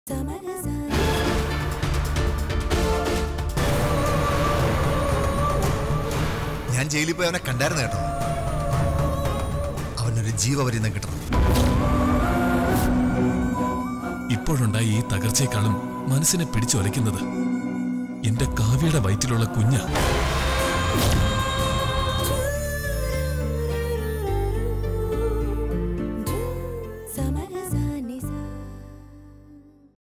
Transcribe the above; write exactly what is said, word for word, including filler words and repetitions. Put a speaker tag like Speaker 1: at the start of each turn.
Speaker 1: ഞാൻ ജയിലിൽ പോയി അവനെ കണ്ടായിരുന്നു കേട്ടോ. അവനൊരു ജീവപര്യന്തം കിട്ടണം.
Speaker 2: ഇപ്പോഴുണ്ടായ ഈ തകർച്ചയെക്കാളും മനസ്സിനെ പിടിച്ചുലയ്ക്കുന്നത് എന്റെ കാവ്യയുടെ വയറ്റിലുള്ള കുഞ്ഞ.